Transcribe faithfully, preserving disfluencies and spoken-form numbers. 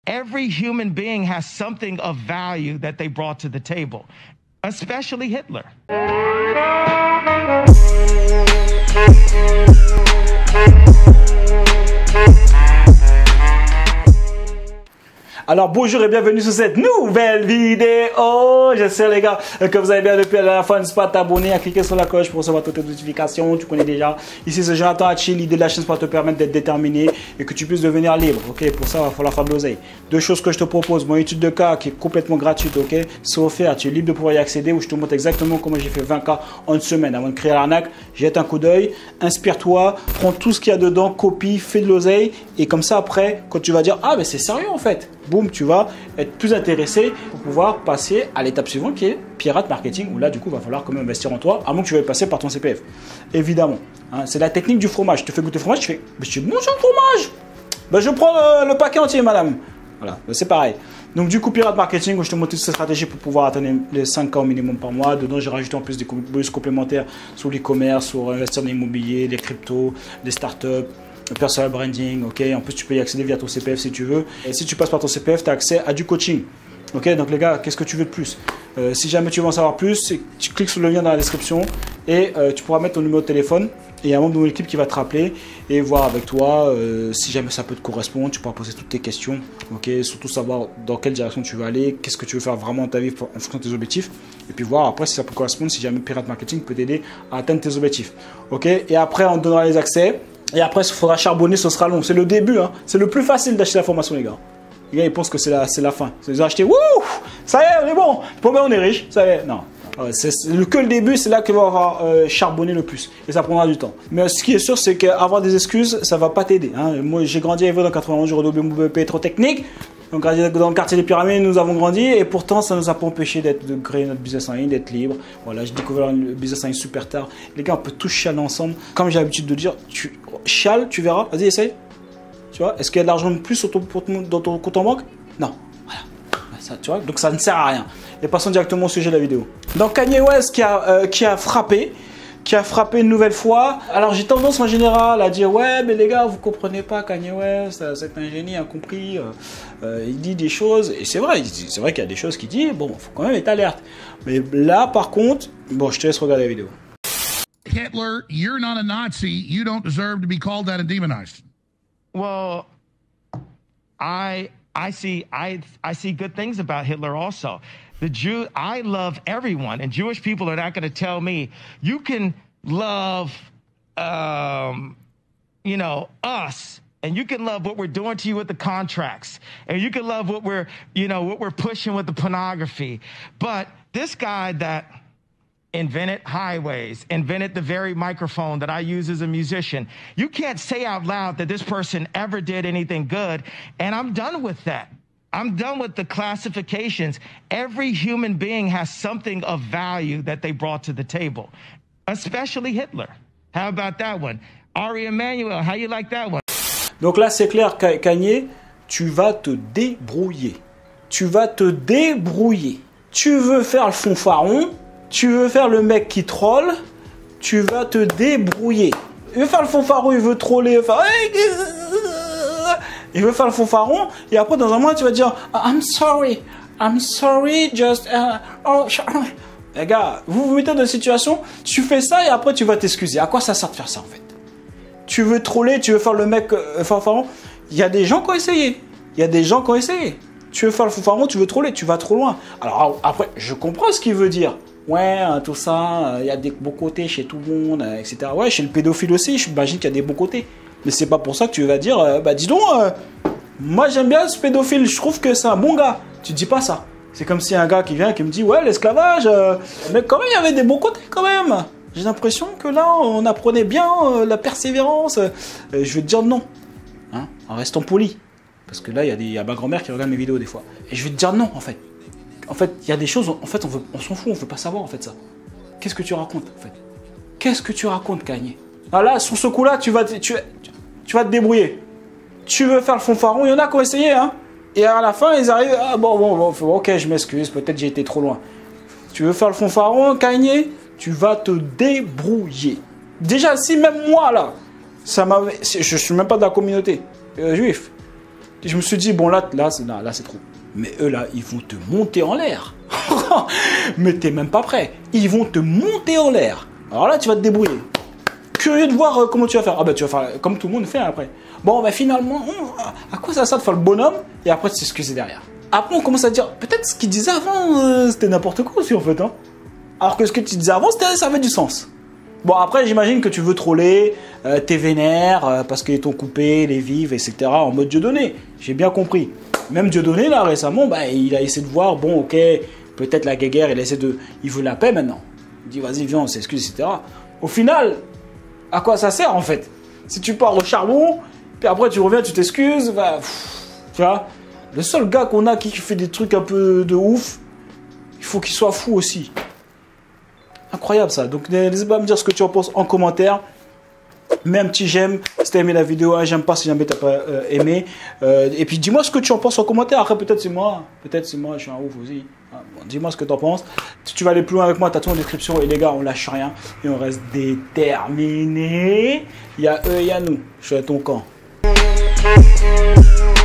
Every human being has something of value that they brought to the table, especially Hitler. Alors bonjour et bienvenue sur cette nouvelle vidéo. J'espère les gars que vous allez bien depuis la dernière fois. N'hésite pas à t'abonner, à cliquer sur la cloche pour recevoir toutes les notifications. Tu connais déjà. Ici c'est Jonathan Hachi. L'idée de la chaîne c'est pour te permettre d'être déterminé et que tu puisses devenir libre. Ok, pour ça il va falloir faire de l'oseille. Deux choses que je te propose. Mon étude de cas qui est complètement gratuite. Ok, c'est offert. Tu es libre de pouvoir y accéder où je te montre exactement comment j'ai fait vingt cas en une semaine. Avant de créer l'arnaque, jette un coup d'œil, inspire-toi, prends tout ce qu'il y a dedans, copie, fais de l'oseille et comme ça après quand tu vas dire ah mais c'est sérieux en fait. Boum, tu vas être plus intéressé pour pouvoir passer à l'étape suivante qui est pirate marketing où là du coup il va falloir quand même investir en toi à moins que tu veuilles passer par ton C P F. Évidemment, hein, c'est la technique du fromage. Je te fais goûter le fromage, tu fais mais je mange un fromage. Ben, je prends le, le paquet entier madame. Voilà, ben, c'est pareil. Donc du coup pirate marketing où je te montre toute cette stratégie pour pouvoir atteindre les cinq K au minimum par mois. Dedans j'ai rajouté en plus des bonus complémentaires sur l'e-commerce, sur investir dans l'immobilier, les cryptos, les startups. Personal branding, ok. En plus, tu peux y accéder via ton C P F si tu veux. Et si tu passes par ton C P F, tu as accès à du coaching. Ok, donc les gars, qu'est-ce que tu veux de plus? euh, Si jamais tu veux en savoir plus, tu cliques sur le lien dans la description et euh, tu pourras mettre ton numéro de téléphone. Et il y a un membre de mon équipe qui va te rappeler et voir avec toi euh, si jamais ça peut te correspondre. Tu pourras poser toutes tes questions. Ok, surtout savoir dans quelle direction tu veux aller, qu'est-ce que tu veux faire vraiment dans ta vie en fonction de tes objectifs. Et puis voir après si ça peut correspondre, si jamais Pirate Marketing peut t'aider à atteindre tes objectifs. Ok, et après on te donnera les accès. Et après, il faudra charbonner, ce sera long. C'est le début, hein. C'est le plus facile d'acheter la formation, les gars. Les gars, ils pensent que c'est la, la fin. Ils ont acheté, wouh, ça y est, on est bon. Pour moi, on est riche, ça y est. Non. C'est que le début, c'est là qu'il va avoir euh, charbonné le plus. Et ça prendra du temps. Mais ce qui est sûr, c'est qu'avoir des excuses, ça ne va pas t'aider. Hein. Moi, j'ai grandi à Evo dans quatre-vingt-onze, j'ai redoublé mon B E P trop technique. Donc, dans le quartier des Pyramides, nous avons grandi et pourtant, ça ne nous a pas empêché de créer notre business en ligne, d'être libre. Voilà, j'ai découvert le business en ligne super tard. Les gars, on peut tous chialer ensemble. Comme j'ai l'habitude de dire, tu chiales, tu verras. Vas-y, essaye. Tu vois, est-ce qu'il y a de l'argent de plus sur ton, dans ton compte en banque? Non. Voilà. Ça, tu vois, donc ça ne sert à rien. Et passons directement au sujet de la vidéo. Donc, Kanye West qui a, euh, qui a frappé. qui a frappé une nouvelle fois. Alors j'ai tendance en général à dire ouais mais les gars vous comprenez pas Kanye West, c'est un génie incompris, euh, euh, il dit des choses et c'est vrai, c'est vrai qu'il y a des choses qu'il dit, bon faut quand même être alerte. Mais là par contre, bon je te laisse regarder la vidéo. Hitler, you're not a Nazi, you don't deserve to be called that and demonized. Well, I I see I I see good things about Hitler also. The Jew, I love everyone, and Jewish people are not going to tell me you can love, um, you know, us, and you can love what we're doing to you with the contracts, and you can love what we're, you know, what we're pushing with the pornography. But this guy that invented highways, invented the very microphone that I use as a musician, you can't say out loud that this person ever did anything good, and I'm done with that. I'm done with the classifications. Every human being has something of value that they brought to the table, especially Hitler. How about that one? Ari Emanuel, how you like that one? Donc là, c'est clair, Kanye, tu vas te débrouiller. Tu vas te débrouiller. Tu veux faire le fanfaron, tu veux faire le mec qui troll, tu vas te débrouiller. Il veut faire le fanfaron, il veut troller, faire... Il veut faire le fanfaron et après dans un mois tu vas dire I'm sorry, I'm sorry, just uh, oh, les gars, vous vous mettez dans une situation, tu fais ça et après tu vas t'excuser. À quoi ça sert de faire ça en fait? Tu veux troller, tu veux faire le mec euh, fanfaron. Il y a des gens qui ont essayé. Il y a des gens qui ont essayé. Tu veux faire le fanfaron, tu veux troller, tu vas trop loin. Alors après, je comprends ce qu'il veut dire. Ouais, tout ça, il y a des bons côtés chez tout le monde, et cetera. Ouais, chez le pédophile aussi, j'imagine qu'il y a des bons côtés. Mais c'est pas pour ça que tu vas dire, euh, bah dis donc, euh, moi j'aime bien ce pédophile, je trouve que c'est un bon gars. Tu dis pas ça. C'est comme si un gars qui vient qui me dit, ouais, l'esclavage, euh, mais quand même il y avait des bons côtés quand même. J'ai l'impression que là on apprenait bien euh, la persévérance. Euh, je vais te dire non, hein, en restant poli. Parce que là il y a, des, y a ma grand-mère qui regarde mes vidéos des fois. Et je vais te dire non en fait. En fait, il y a des choses, en fait on, veut, on s'en fout, on veut pas savoir en fait ça. Qu'est-ce que tu racontes en fait? Qu'est-ce que tu racontes, Kanye? Ah là, sur ce coup-là, tu vas, tu, tu vas te débrouiller. Tu veux faire le fanfaron, il y en a qui ont essayé, hein. Et à la fin, ils arrivent, ah bon, bon, bon ok, je m'excuse, peut-être j'ai été trop loin. Tu veux faire le fanfaron, Kanye, tu vas te débrouiller. Déjà, si même moi, là, ça m'avait, je suis même pas de la communauté euh, juive, Je me suis dit, bon, là, là, c'est là, là, c'est trop. Mais eux, là, ils vont te monter en l'air. Mais t'es même pas prêt. Ils vont te monter en l'air. Alors là, tu vas te débrouiller. Curieux de voir euh, comment tu vas faire. Ah bah, tu vas faire comme tout le monde fait après. Bon, bah, finalement, on, à quoi ça sert de faire le bonhomme et après de s'excuser derrière. Après, on commence à dire, peut-être ce qu'il disait avant, euh, c'était n'importe quoi aussi, en fait. Hein. Alors que ce que tu disais avant, ça avait du sens. Bon, après, j'imagine que tu veux troller, euh, t'es vénère, euh, parce qu'ils t'ont coupé les vives, et cetera, en mode Dieudonné. J'ai bien compris. Même Dieudonné, là, récemment, bah, il a essayé de voir, bon, ok, peut-être la guéguerre, il essaie de... Il veut la paix maintenant. Il dit, vas-y, viens, on s'excuse, et cetera. Au final, à quoi ça sert, en fait? Si tu pars au charbon, puis après, tu reviens, tu t'excuses, bah, pff, tu vois. Le seul gars qu'on a qui fait des trucs un peu de ouf, il faut qu'il soit fou aussi. Incroyable ça. Donc n'hésite pas à me dire ce que tu en penses en commentaire. Mets un petit j'aime si t'as aimé la vidéo, un j'aime pas si jamais t'as pas euh, aimé. Euh, et puis dis-moi ce que tu en penses en commentaire. Après peut-être c'est moi, peut-être c'est moi, je suis un ouf aussi. Ah, bon, dis-moi ce que t'en penses. Si tu vas aller plus loin avec moi, t'as tout en description. Et les gars, on lâche rien et on reste déterminés. Il y a eux et il y a nous. Je suis à ton camp.